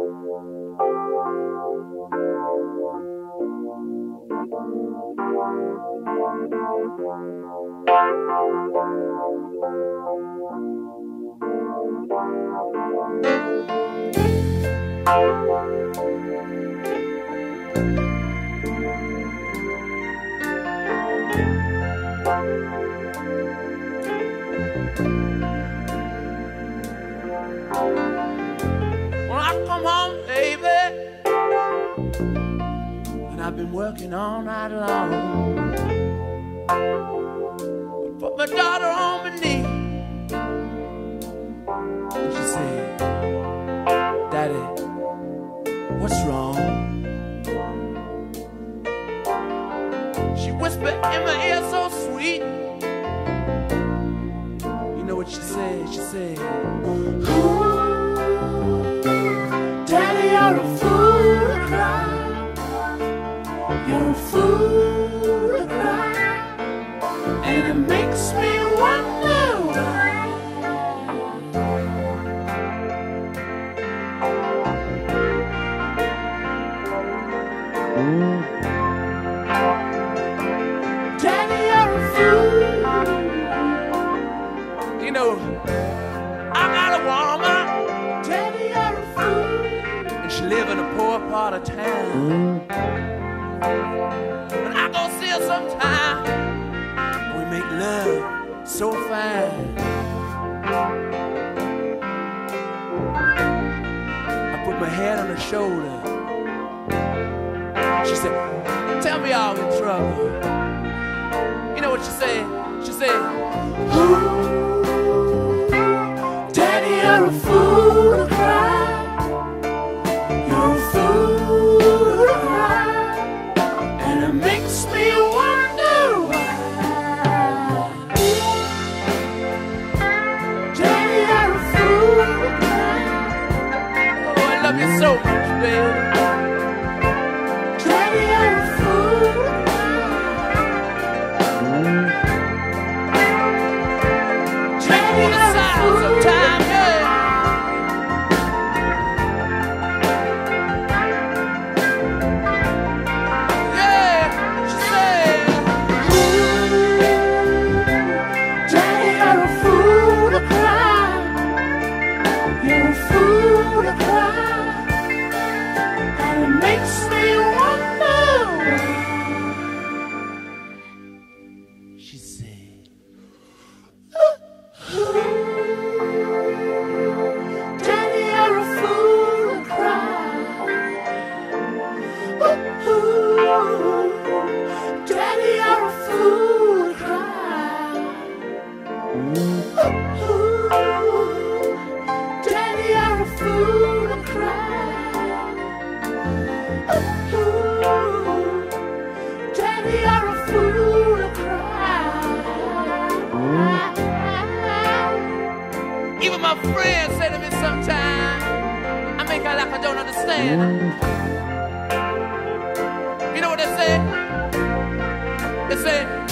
When I come home, baby, and I've been working all night long, I put my daughter on my knee, and she said, "Daddy, what's wrong?" She whispered in my ear so sweet. You know what she said? She said, "Daddy, you're a fool to cry. You're a fool to cry, and it makes me wonder why." Daddy, you're a fool. you know, I got a woman, Daddy, you're a fool. and she live in a poor part of town. And I go see her sometime. We make love so fine. I put my head on her shoulder. She said, "Tell me I'm in trouble." You know what she said? She said, Daddy, you're a fool to cry. You're a fool to cry, and it makes me wonder why. Daddy, you're a fool to cry. "Oh, I love you so much, baby." Daddy, you're a fool to cry. Daddy, you're a fool to cry. Sometime, yeah. Yeah, she said, Daddy, you're a fool to cry. You're a fool to cry, and it makes me wonder why. she said, Daddy, you're a fool to cry. Daddy, you're a fool to cry. Daddy, you're a fool to cry. Daddy, you're a fool to cry. even my friends say to me sometimes, I make out like I don't understand. You know what they say? They say,